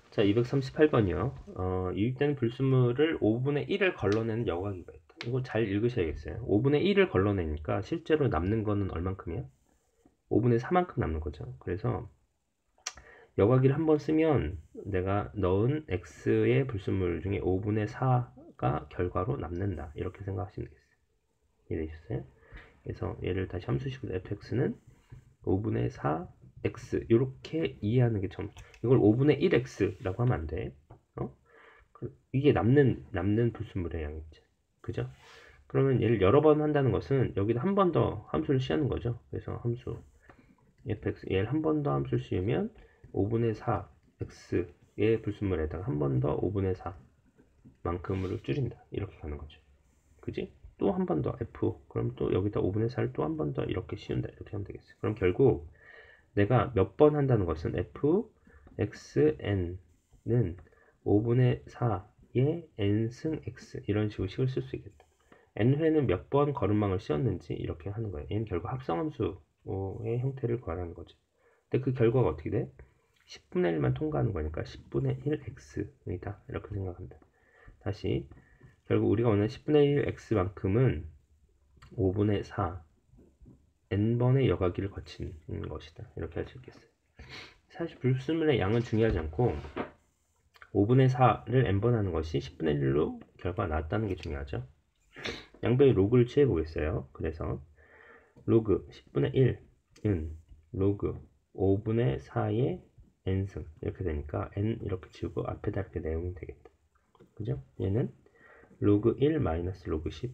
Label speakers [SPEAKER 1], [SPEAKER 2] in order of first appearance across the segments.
[SPEAKER 1] 자, 238번이요. 유입되는 불순물을 5분의 1을 걸러내는 여과기가 있다. 이거 잘 읽으셔야겠어요. 5분의 1을 걸러내니까 실제로 남는 거는 얼만큼이야? 5분의 4만큼 남는 거죠. 그래서 여과기를 한번 쓰면 내가 넣은 x의 불순물 중에 5분의 4가 결과로 남는다. 이렇게 생각하시면 되겠어요. 이해되셨어요? 그래서 얘를 다시 함수식으로 fx는 5분의 4 x 이렇게 이해하는 게 좀, 이걸 5분의 1 x라고 하면 안 돼. 이게 남는 불순물의 양이죠. 그죠? 그러면 얘를 여러 번 한다는 것은 여기다 한 번 더 함수를 씌우는 거죠. 그래서 함수 fx 얘를 한 번 더 함수를 씌우면 5분의 4 x의 불순물에다가 한 번 더 5분의 4 만큼으로 줄인다. 이렇게 가는 거죠. 그지? 또 한 번 더 f 그럼 또 여기다 5분의 4를 또 한 번 더 이렇게 씌운다. 이렇게 하면 되겠어요. 그럼 결국 내가 몇 번 한다는 것은 f xn은 5분의 4의 n승 x 이런 식으로 식을 쓸 수 있겠다. n회는 몇 번 걸음망을 씌웠는지 이렇게 하는 거예요. 얘는 결국 합성함수의 형태를 구하는 거죠. 근데 그 결과가 어떻게 돼? 10분의 1만 통과하는 거니까 10분의 1 x이다. 이렇게 생각한다. 다시 결국 우리가 원하는 10분의 1 x만큼은 5분의 4 n번의 여과기를 거친 것이다. 이렇게 할 수 있겠어요. 사실 불순물의 양은 중요하지 않고 5분의 4를 n번 하는 것이 10분의 1로 결과가 나왔다는 게 중요하죠. 양변의 로그를 취해 보겠어요. 그래서 로그 10분의 1은 로그 5분의 4의 n승 이렇게 되니까 n 이렇게 지우고 앞에다 이렇게 내용이 되겠다. 그죠? 얘는 로그 1 마이너스 로그 10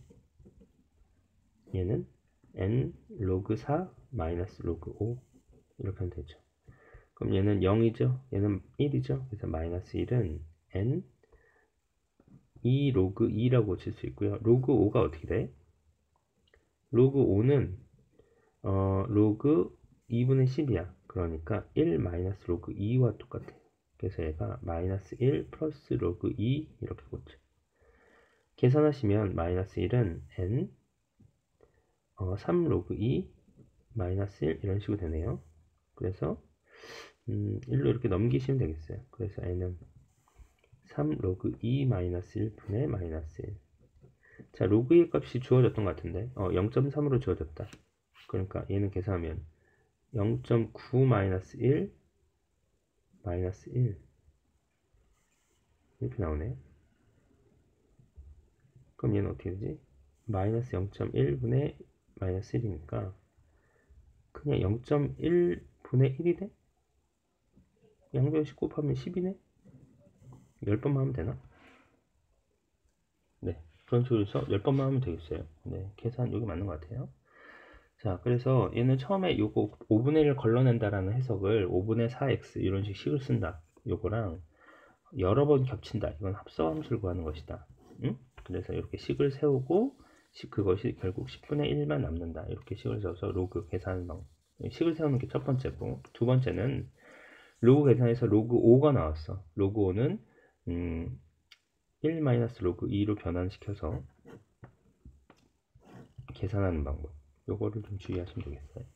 [SPEAKER 1] 얘는 n 로그 4 마이너스 로그 5 이렇게 하면 되죠. 그럼 얘는 0이죠. 얘는 1이죠. 그래서 마이너스 1은 n 2 로그 2라고 칠 수 있고요. 로그 5가 어떻게 돼? 로그 5는 로그 2분의 10이야. 그러니까 1 마이너스 로그 2와 똑같아. 그래서 얘가 마이너스 1 플러스 로그 2 이렇게 고쳐. 계산하시면 마이너스 1은 n 3 로그 2 마이너스 1 이런 식으로 되네요. 그래서 1로 이렇게 넘기시면 되겠어요. 그래서 n은 3 로그 2 마이너스 1분의 마이너스 1. 자, 로그 2의 값이 주어졌던 것 같은데 0.3으로 주어졌다. 그러니까 얘는 계산하면 0.9 마이너스 1 마이너스 1 이렇게 나오네. 그럼 얘는 어떻게 되지? 마이너스 0.1분의 마이너스 1이니까 그냥 0.1분의 1이 돼? 양변식 곱하면 10이네? 10번만 하면 되나? 네, 그런 식으로 해서 10번만 하면 되겠어요. 네, 계산 여기 맞는 것 같아요. 자, 그래서 얘는 처음에 요거 5분의 1을 걸러낸다라는 해석을 5분의 4x 이런 식을 쓴다. 요거랑 여러 번 겹친다. 이건 합성함수를 구하는 것이다. 응? 그래서 이렇게 식을 세우고 그것이 결국 10분의 1만 남는다. 이렇게 식을 세워서 로그 계산하는 방법. 식을 세우는 게 첫 번째고, 두 번째는 로그 계산에서 로그 5가 나왔어. 로그 5는 1 마이너스 로그 2로 변환시켜서 계산하는 방법. 요거를 좀 주의하시면 되겠어요.